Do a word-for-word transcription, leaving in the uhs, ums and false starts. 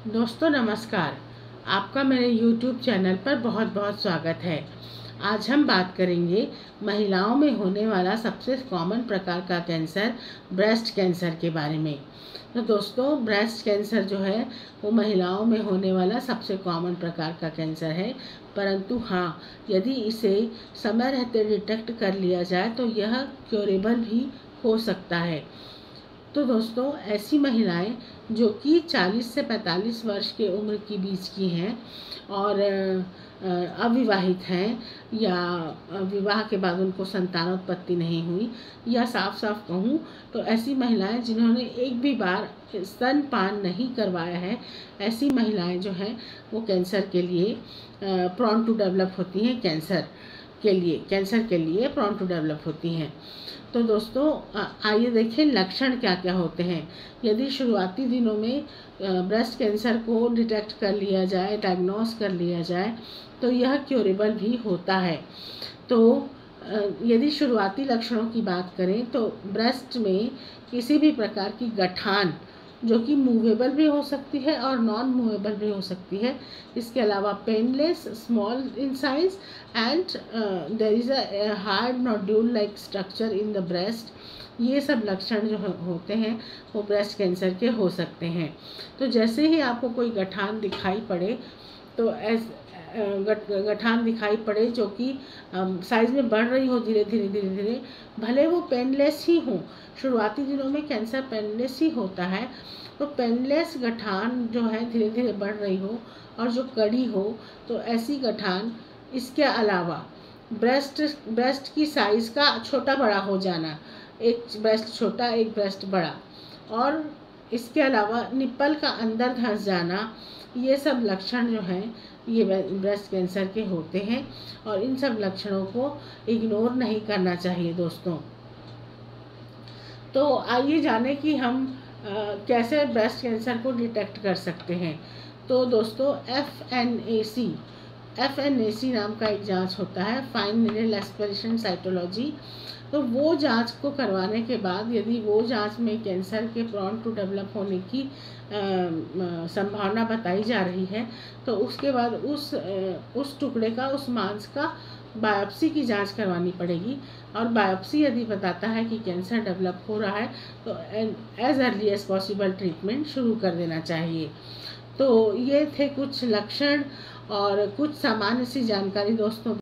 दोस्तों नमस्कार। आपका मेरे यूट्यूब चैनल पर बहुत बहुत स्वागत है। आज हम बात करेंगे महिलाओं में होने वाला सबसे कॉमन प्रकार का कैंसर ब्रेस्ट कैंसर के बारे में। तो दोस्तों ब्रेस्ट कैंसर जो है वो महिलाओं में होने वाला सबसे कॉमन प्रकार का कैंसर है, परंतु हाँ, यदि इसे समय रहते डिटेक्ट कर लिया जाए तो यह क्योरेबल भी हो सकता है। तो दोस्तों ऐसी महिलाएं जो कि चालीस से पैंतालीस वर्ष के उम्र की बीच की हैं और अविवाहित हैं या विवाह के बाद उनको संतानोत्पत्ति नहीं हुई, या साफ साफ कहूँ तो ऐसी महिलाएं जिन्होंने एक भी बार स्तनपान नहीं करवाया है, ऐसी महिलाएं जो हैं वो कैंसर के लिए प्रॉन टू डेवलप होती हैं कैंसर के लिए कैंसर के लिए प्रॉन टू डेवलप होती हैं। तो दोस्तों आइए देखें लक्षण क्या क्या होते हैं। यदि शुरुआती दिनों में ब्रेस्ट कैंसर को डिटेक्ट कर लिया जाए, डायग्नोस कर लिया जाए, तो यह क्योरेबल भी होता है। तो यदि शुरुआती लक्षणों की बात करें तो ब्रेस्ट में किसी भी प्रकार की गठान जो कि मूवेबल भी हो सकती है और नॉन मूवेबल भी हो सकती है, इसके अलावा painless, small in size and there is a hard nodule like structure in the breast, ये सब लक्षण जो होते हैं वो ब्रेस्ट कैंसर के हो सकते हैं। तो जैसे ही आपको कोई गठान दिखाई पड़े तो ऐस गठान दिखाई पड़े जो कि साइज़ में बढ़ रही हो धीरे धीरे धीरे धीरे, भले वो पेनलेस ही हो, शुरुआती दिनों में कैंसर पेनलेस ही होता है, तो पेनलेस गठान जो है धीरे धीरे बढ़ रही हो और जो कड़ी हो, तो ऐसी गठान, इसके अलावा ब्रेस्ट ब्रेस्ट की साइज़ का छोटा बड़ा हो जाना, एक ब्रेस्ट छोटा एक ब्रेस्ट बड़ा, और इसके अलावा निप्पल का अंदर धंस जाना, ये सब लक्षण जो हैं ये ब्रेस्ट कैंसर के होते हैं और इन सब लक्षणों को इग्नोर नहीं करना चाहिए दोस्तों। तो आइए जाने कि हम आ, कैसे ब्रेस्ट कैंसर को डिटेक्ट कर सकते हैं। तो दोस्तों F N A C F N A C नाम का एक जांच होता है, फाइन नीडल एस्पिरेशन साइटोलॉजी। तो वो जांच को करवाने के बाद यदि वो जांच में कैंसर के प्रॉन टू डेवलप होने की संभावना बताई जा रही है, तो उसके बाद उस उस टुकड़े का, उस मांस का बायोप्सी की जांच करवानी पड़ेगी। और बायोप्सी यदि बताता है कि कैंसर डेवलप हो रहा है तो as early as possible treatment शुरू कर देना चाहिए। तो ये थे कुछ लक्षण और कुछ सामान्य सी जानकारी दोस्तों।